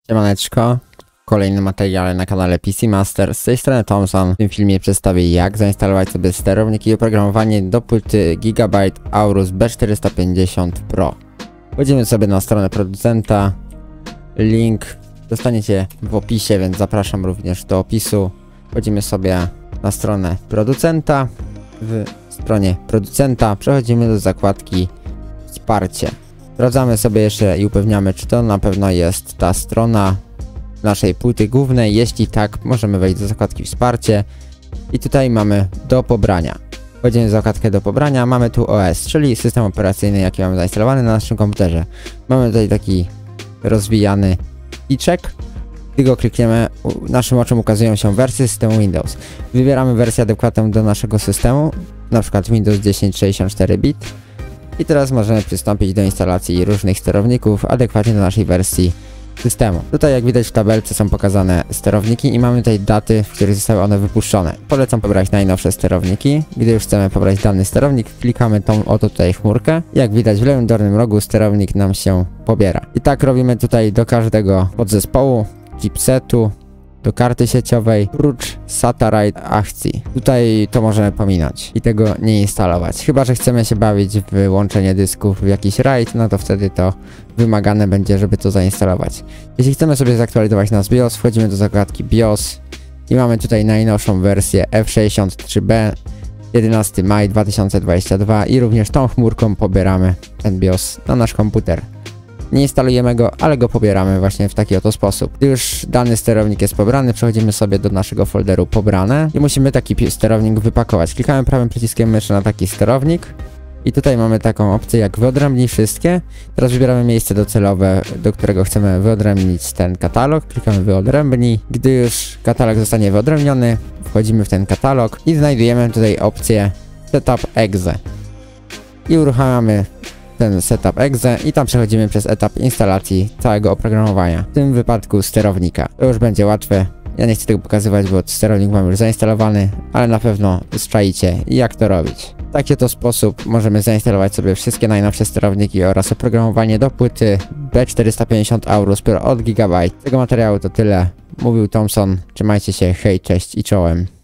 Siemaneczko, w kolejnym materiale na kanale PC Master. Z tej strony Thompson. W tym filmie przedstawię, jak zainstalować sobie sterownik i oprogramowanie do płyty Gigabyte Aorus B450 Pro. Wchodzimy sobie na stronę producenta. Link dostaniecie w opisie, więc zapraszam również do opisu. Wchodzimy sobie na stronę producenta. W stronie producenta przechodzimy do zakładki Wsparcie. Sprawdzamy sobie jeszcze i upewniamy, czy to na pewno jest ta strona naszej płyty głównej. Jeśli tak, możemy wejść do zakładki Wsparcie i tutaj mamy do pobrania. Wchodzimy w zakładkę do pobrania, mamy tu OS, czyli system operacyjny, jaki mamy zainstalowany na naszym komputerze. Mamy tutaj taki rozwijany iczek. Gdy go klikniemy, naszym oczom ukazują się wersje systemu Windows. Wybieramy wersję adekwatną do naszego systemu, na przykład Windows 10 64 bit. I teraz możemy przystąpić do instalacji różnych sterowników adekwatnie do naszej wersji systemu. Tutaj, jak widać, w tabelce są pokazane sterowniki i mamy tutaj daty, w których zostały one wypuszczone. Polecam pobrać najnowsze sterowniki. Gdy już chcemy pobrać dany sterownik, klikamy tą oto tutaj chmurkę. Jak widać, w lewym dolnym rogu sterownik nam się pobiera. I tak robimy tutaj do każdego podzespołu, chipsetu, do karty sieciowej, prócz SATA RAID akcji. Tutaj to możemy pominąć i tego nie instalować. Chyba że chcemy się bawić w łączenie dysków w jakiś RAID, no to wtedy to wymagane będzie, żeby to zainstalować. Jeśli chcemy sobie zaktualizować nasz BIOS, wchodzimy do zakładki BIOS i mamy tutaj najnowszą wersję F63B 11 maj 2022 i również tą chmurką pobieramy ten BIOS na nasz komputer. Nie instalujemy go, ale go pobieramy właśnie w taki oto sposób. Gdy już dany sterownik jest pobrany, przechodzimy sobie do naszego folderu pobrane i musimy taki sterownik wypakować. Klikamy prawym przyciskiem myszy na taki sterownik i tutaj mamy taką opcję jak wyodrębnij wszystkie. Teraz wybieramy miejsce docelowe, do którego chcemy wyodrębnić ten katalog. Klikamy wyodrębnij. Gdy już katalog zostanie wyodrębniony, wchodzimy w ten katalog i znajdujemy tutaj opcję Setup Exe. I uruchamiamy ten Setup Exe i tam przechodzimy przez etap instalacji całego oprogramowania, w tym wypadku sterownika. To już będzie łatwe, ja nie chcę tego pokazywać, bo sterownik mam już zainstalowany, ale na pewno zczaicie jak to robić. W taki to sposób możemy zainstalować sobie wszystkie najnowsze sterowniki oraz oprogramowanie do płyty B450 Aorus Pro od Gigabyte. Z tego materiału to tyle. Mówił Thompson, trzymajcie się, hej, cześć i czołem.